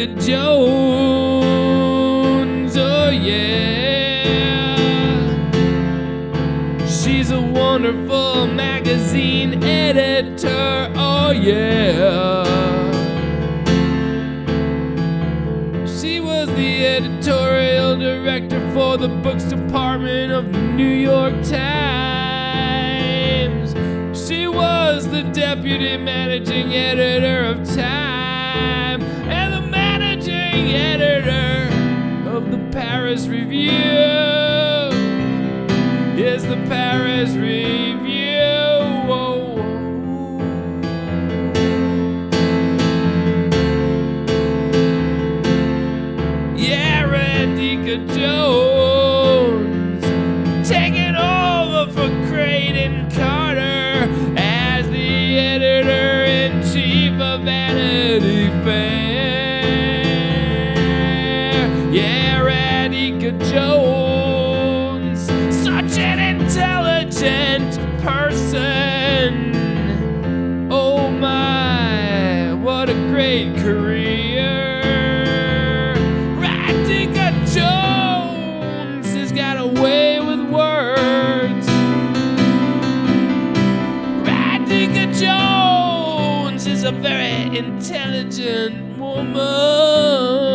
Radhika Jones, oh yeah. She's a wonderful magazine editor, oh yeah. She was the editorial director for the books department of the New York Times. She was the deputy managing editor of Time and the managing editor of the Paris Review. Yes, the Paris Review. Whoa. Yeah, Radhika Jones taking over for Creighton Carter as the editor-in-chief of Vanity Fair. Yeah, Radhika Jones, such an intelligent person. Oh my, what a great career. Radhika Jones has got a way with words. Radhika Jones is a very intelligent woman.